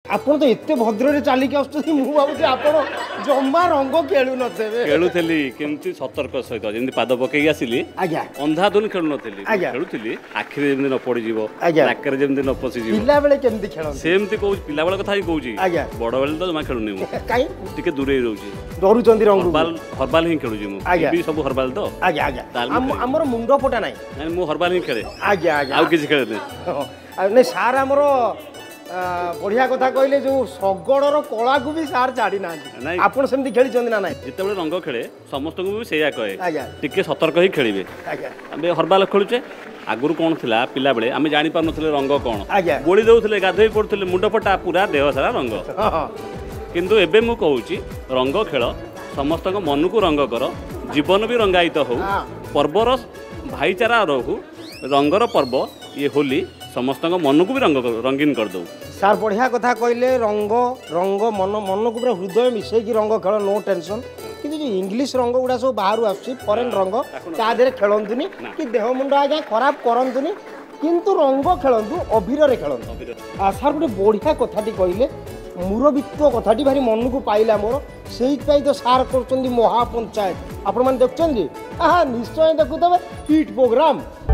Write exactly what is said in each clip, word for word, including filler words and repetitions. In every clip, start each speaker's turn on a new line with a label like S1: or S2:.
S1: ଆପଣ ତ ଏତେ ଭଦ୍ରରେ ଚାଲିକି ଆସୁଛନ୍ତି ମୁଁ ଭାବୁଛି ଆପଣ ଜମା ରଙ୍ଗ ଖେଳୁ ନଥିବେ।
S2: ଖେଳୁଥିଲି କେମିତି ସତର୍କ ସହିତ ଯେମିତି ପାଦ ପକେଇକି ଆସିଲି
S1: ଆଜ୍ଞା
S2: ଅନ୍ଧାଧୁନ ଖେଳୁ ନଥିଲି
S1: ଆଜ୍ଞା
S2: ଖେଳୁଥିଲି ଆଖିରେ ଯେମିତି ନ ପଡ଼ିଯିବ
S1: ଆଜ୍ଞା
S2: ନାକରେ ଯେମିତି ନ ପଶିଯିବ।
S1: ପିଲାବେଳେ କେମିତି ଖେଳନ୍ତି?
S2: ସେମିତି କହୁଛି ପିଲାବେଳେ କଥା ହିଁ କହୁଛି
S1: ଆଜ୍ଞା
S2: ବଡ଼ ବେଳେ ତ ଜମା ଖେଳୁନି ମୁଁ
S1: କାଇଁ
S2: ଟିକେ ଦୂରେଇ ରହୁଛି
S1: ଡରୁଛନ୍ତି ରଙ୍ଗ
S2: ହର୍ବାଲ ହର୍ବାଲ ହିଁ ଖେଳୁଛି ମୁଁ
S1: ଆଜ୍ଞା
S2: ବି ସବୁ ହର୍ବାଲ ତ
S1: ଆଜ୍ଞା ଆଜ୍ଞା ଆମର ମୁଣ୍ଡ ଫଟା ନାହିଁ
S2: ନାଇଁ ମୁଁ ହର୍ବାଲ ହିଁ ଖେଳେ
S1: ଆଜ୍ଞା ଆଜ୍ଞା
S2: ଆଉ କିଛି ଖେଳେନି।
S1: ନାଇଁ ସାର୍ ଆମର ବଢିଆ କଥା କହିଲେ ଯୋଉ ଶଗଡ଼ର କଳାକୁ ବି ସାର୍ ଛାଡ଼ି ନାହାନ୍ତି ଆପଣ ସେମିତି ଖେଳିଛନ୍ତି ନା ନାଇଁ?
S2: ଯେତେବେଳେ ରଙ୍ଗ ଖେଳେ ସମସ୍ତଙ୍କୁ ବି ସେଇଆ କହେ
S1: ଆଜ୍ଞା
S2: ଟିକେ ସତର୍କ ହିଁ ଖେଳିବେ।
S1: ଆଜ୍ଞା
S2: ଆମେ ହର୍ବାଲ ଖେଳୁଛେ ଆଗରୁ କ'ଣ ଥିଲା ପିଲାବେଳେ ଆମେ ଜାଣିପାରୁନଥିଲେ ରଙ୍ଗ କ'ଣ
S1: ଆଜ୍ଞା
S2: ବୋଳି ଦେଉଥିଲେ ଗାଧୋଇ ପଡ଼ୁଥିଲେ ମୁଣ୍ଡ ଫଟା ପୁରା ଦେହ ସାରା ରଙ୍ଗ। କିନ୍ତୁ ଏବେ ମୁଁ କହୁଛି ରଙ୍ଗ ଖେଳ ସମସ୍ତଙ୍କ ମନକୁ ରଙ୍ଗ କର ଜୀବନ ବି ରଙ୍ଗାୟିତ ହଉ ପର୍ବର ଭାଇଚାରା ରହୁ ରଙ୍ଗର ପର୍ବ ଇଏ ହୋଲି ସମସ୍ତଙ୍କ ମନକୁ ବି ରଙ୍ଗ ରଙ୍ଗୀନ କରିଦେଉ।
S1: ସାର୍ ବଢ଼ିଆ କଥା କହିଲେ ରଙ୍ଗ ରଙ୍ଗ ମନ ମନକୁ ପୁରା ହୃଦୟ ମିଶେଇକି ରଙ୍ଗ ଖେଳ ନୋ ଟେନସନ୍। କିନ୍ତୁ ଯେଉଁ ଇଂଲିଶ ରଙ୍ଗ ଗୁଡ଼ା ସବୁ ବାହାରୁ ଆସୁଛି ଫରେନ୍ ରଙ୍ଗ ତା ଦେହରେ ଖେଳନ୍ତୁନି କି ଦେହ ମୁଣ୍ଡ ଆଜ୍ଞା ଖରାପ କରନ୍ତୁନି କିନ୍ତୁ ରଙ୍ଗ ଖେଳନ୍ତୁ ଅଭିରରେ ଖେଳନ୍ତୁ। ସାର୍ ଗୋଟେ ବଢ଼ିଆ କଥାଟି କହିଲେ ମୁରବିତ୍ୱ କଥାଟି ଭାରି ମନକୁ ପାଇଲା ମୋର ସେଇଥିପାଇଁ ତ ସାର୍ କରୁଛନ୍ତି ମହାପଞ୍ଚାୟତ ଆପଣମାନେ ଦେଖୁଛନ୍ତି ଆହା ନିଶ୍ଚୟ ଦେଖୁଥିବେ ହିଟ୍ ପ୍ରୋଗ୍ରାମ।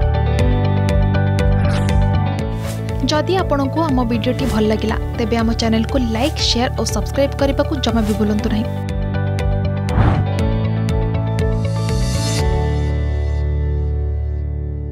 S3: जदि आपंक आम भिडी भल लगा तेब आम चैनल को लाइक शेयर और सब्सक्राइब करने को जमा भी भूलु नहीं।